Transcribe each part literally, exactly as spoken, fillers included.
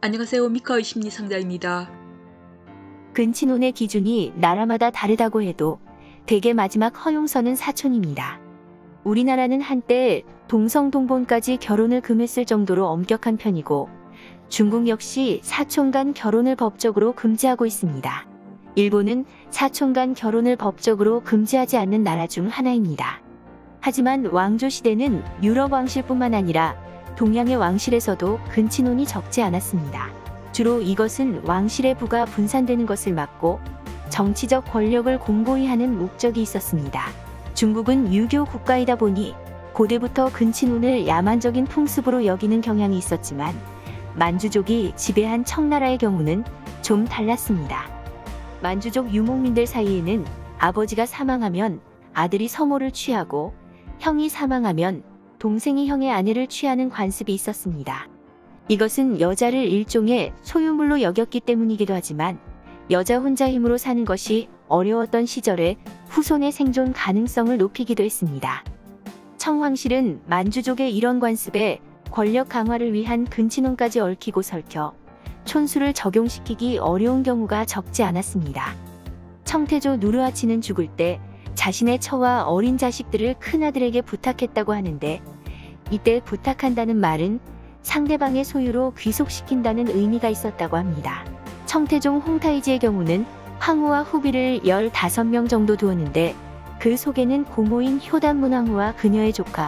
안녕하세요. 미카의 심리상담입니다. 근친혼의 기준이 나라마다 다르다고 해도 대개 마지막 허용선은 사촌입니다. 우리나라는 한때 동성동본까지 결혼을 금했을 정도로 엄격한 편이고 중국 역시 사촌 간 결혼을 법적으로 금지하고 있습니다. 일본은 사촌 간 결혼을 법적으로 금지하지 않는 나라 중 하나입니다. 하지만 왕조 시대는 유럽 왕실뿐만 아니라 동양의 왕실에서도 근친혼이 적지 않았습니다. 주로 이것은 왕실의 부가 분산되는 것을 막고 정치적 권력을 공고히 하는 목적이 있었습니다. 중국은 유교 국가이다 보니 고대부터 근친혼을 야만적인 풍습으로 여기는 경향이 있었지만 만주족이 지배한 청나라의 경우는 좀 달랐습니다. 만주족 유목민들 사이에는 아버지가 사망하면 아들이 서모를 취하고 형이 사망하면 동생이 형의 아내를 취하는 관습이 있었습니다. 이것은 여자를 일종의 소유물로 여겼기 때문이기도 하지만 여자 혼자 힘으로 사는 것이 어려웠던 시절에 후손의 생존 가능성을 높이기도 했습니다. 청황실은 만주족의 이런 관습에 권력 강화를 위한 근친혼까지 얽히고 설켜 촌수를 적용시키기 어려운 경우가 적지 않았습니다. 청태조 누르하치는 죽을 때 자신의 처와 어린 자식들을 큰아들에게 부탁했다고 하는데 이때 부탁한다는 말은 상대방의 소유로 귀속시킨다는 의미가 있었다고 합니다. 청태종 홍타이지의 경우는 황후와 후비를 열다섯 명 정도 두었는데 그 속에는 고모인 효단문황후와 그녀의 조카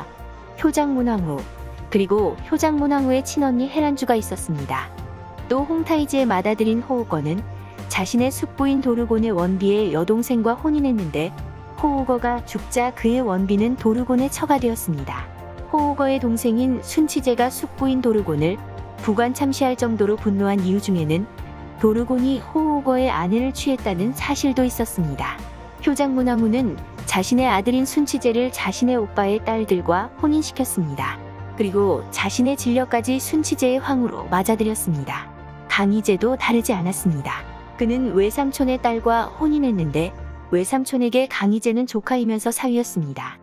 효장문황후 그리고 효장문황후의 친언니 해란주가 있었습니다. 또 홍타이지의 맏아들인 호우거는 자신의 숙부인 도르곤의 원비의 여동생과 혼인했는데 호우거가 죽자 그의 원비는 도르곤의 처가 되었습니다. 호우거의 동생인 순치제가 숙부인 도르곤을 부관 참시할 정도로 분노한 이유 중에는 도르곤이 호우거의 아내를 취했다는 사실도 있었습니다. 효장문화무는 자신의 아들인 순치제를 자신의 오빠의 딸들과 혼인시켰습니다. 그리고 자신의 진력까지 순치제의 황후로 맞아들였습니다. 강희제도 다르지 않았습니다. 그는 외삼촌의 딸과 혼인했는데 외삼촌에게 강희제는 조카이면서 사위였습니다.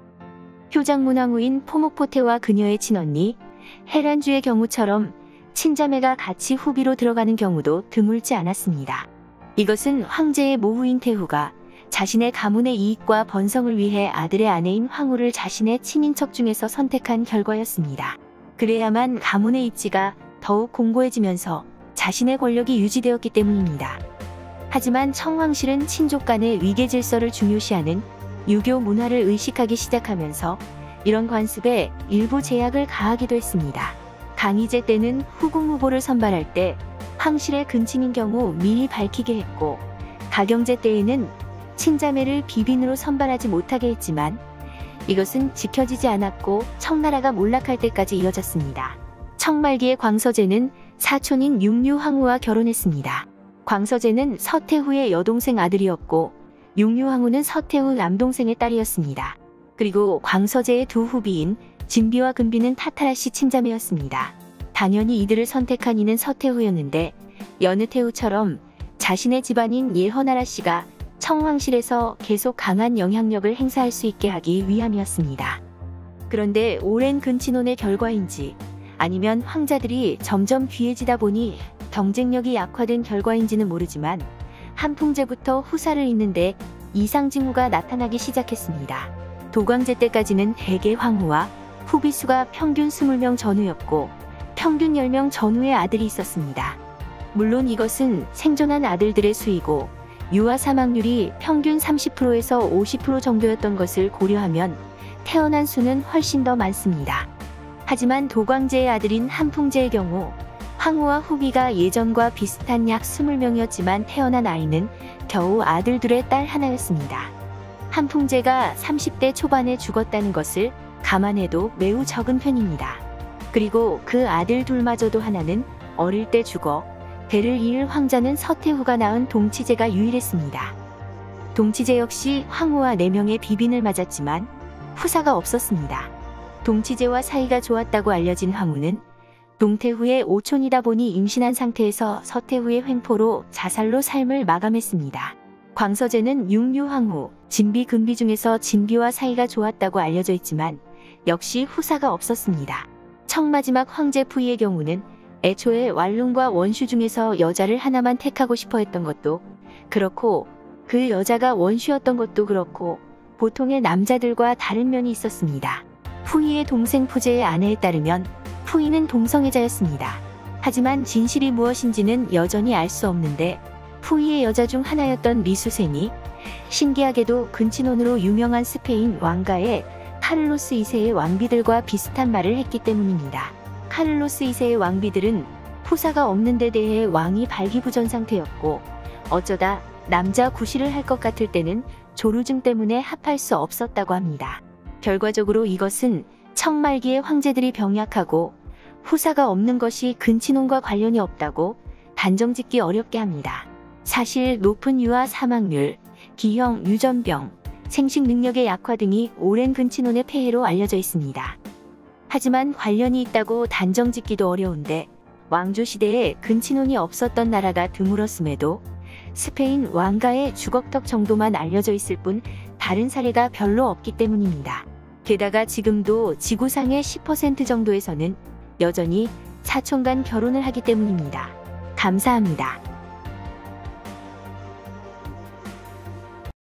효장문황후인 포목포테와 그녀의 친언니 해란주의 경우처럼 친자매가 같이 후비로 들어가는 경우도 드물지 않았습니다. 이것은 황제의 모후인 태후가 자신의 가문의 이익과 번성을 위해 아들의 아내인 황후를 자신의 친인척 중에서 선택한 결과였습니다. 그래야만 가문의 입지가 더욱 공고해지면서 자신의 권력이 유지되었기 때문입니다. 하지만 청황실은 친족 간의 위계 질서를 중요시하는 유교 문화를 의식하기 시작하면서 이런 관습에 일부 제약을 가하기도 했습니다. 강희제 때는 후궁 후보를 선발할 때 황실의 근친인 경우 미리 밝히게 했고 가경제 때에는 친자매를 비빈으로 선발하지 못하게 했지만 이것은 지켜지지 않았고 청나라가 몰락할 때까지 이어졌습니다. 청말기의 광서제는 사촌인 육류황후와 결혼했습니다. 광서제는 서태후의 여동생 아들이었고 육류황후는 서태후 남동생의 딸이었습니다. 그리고 광서제의 두 후비인 진비와 근비는 타타라씨 친자매였습니다. 당연히 이들을 선택한 이는 서태후였는데 여느 태후처럼 자신의 집안인 예허나라씨가 청황실에서 계속 강한 영향력을 행사할 수 있게 하기 위함이었습니다. 그런데 오랜 근친혼의 결과인지 아니면 황자들이 점점 귀해지다 보니 경쟁력이 약화된 결과인지는 모르지만 한풍제부터 후사를 잇는데 이상 징후가 나타나기 시작했습니다. 도광제 때까지는 대개 황후와 후비수가 평균 이십 명 전후였고 평균 십 명 전후의 아들이 있었습니다. 물론 이것은 생존한 아들들의 수이고 유아 사망률이 평균 삼십 퍼센트에서 오십 퍼센트 정도였던 것을 고려하면 태어난 수는 훨씬 더 많습니다. 하지만 도광제의 아들인 한풍제의 경우 황후와 후비가 예전과 비슷한 약 이십 명이었지만 태어난 아이는 겨우 아들 둘의 딸 하나였습니다. 한풍제가 삼십 대 초반에 죽었다는 것을 감안해도 매우 적은 편입니다. 그리고 그 아들 둘마저도 하나는 어릴 때 죽어 대를 이을 황자는 서태후가 낳은 동치제가 유일했습니다. 동치제 역시 황후와 네 명의 비빈을 맞았지만 후사가 없었습니다. 동치제와 사이가 좋았다고 알려진 황후는 동태후의 오촌이다 보니 임신한 상태에서 서태후의 횡포로 자살로 삶을 마감했습니다. 광서제는 육류황후, 진비, 근비 중에서 진비와 사이가 좋았다고 알려져 있지만 역시 후사가 없었습니다. 청마지막 황제 푸이의 경우는 애초에 왈룸과 원슈 중에서 여자를 하나만 택하고 싶어 했던 것도 그렇고 그 여자가 원슈였던 것도 그렇고 보통의 남자들과 다른 면이 있었습니다. 푸이의 동생 푸제의 아내에 따르면 푸이는 동성애자였습니다. 하지만 진실이 무엇인지는 여전히 알 수 없는데 푸이의 여자 중 하나였던 미수센이 신기하게도 근친혼으로 유명한 스페인 왕가의 카를로스 이 세의 왕비들과 비슷한 말을 했기 때문입니다. 카를로스 이 세의 왕비들은 후사가 없는 데 대해 왕이 발기부전 상태였고 어쩌다 남자 구실을 할 것 같을 때는 조루증 때문에 합할 수 없었다고 합니다. 결과적으로 이것은 청말기의 황제들이 병약하고 후사가 없는 것이 근친혼과 관련이 없다고 단정짓기 어렵게 합니다. 사실 높은 유아 사망률, 기형, 유전병, 생식 능력의 약화 등이 오랜 근친혼의 폐해로 알려져 있습니다. 하지만 관련이 있다고 단정짓기도 어려운데 왕조 시대에 근친혼이 없었던 나라가 드물었음에도 스페인 왕가의 주걱턱 정도만 알려져 있을 뿐 다른 사례가 별로 없기 때문입니다. 게다가 지금도 지구상의 십 퍼센트 정도에서는 여전히 사촌 간 결혼을 하기 때문입니다. 감사합니다.